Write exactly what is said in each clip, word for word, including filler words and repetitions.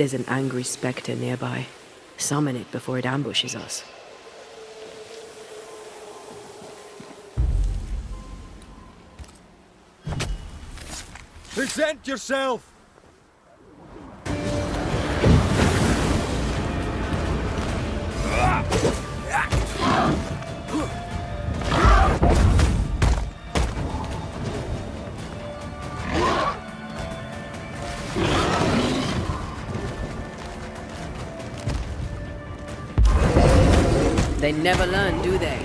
There's an angry spectre nearby. Summon it before it ambushes us. Present yourself! They never learn, do they?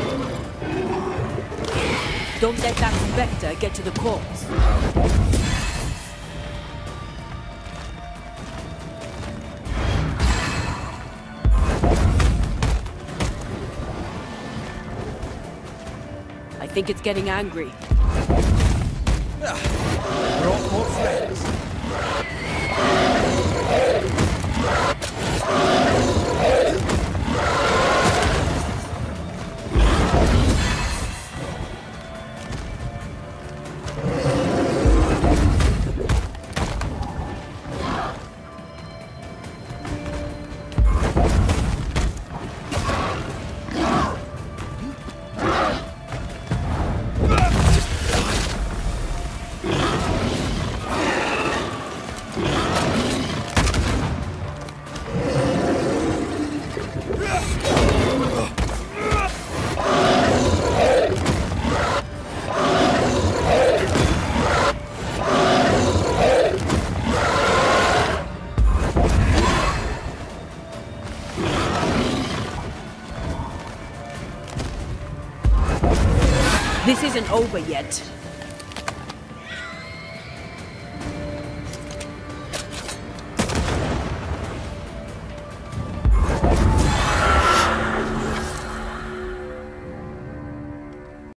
Don't let that spectre get to the corpse. I think it's getting angry. Brought more friends. This isn't over yet.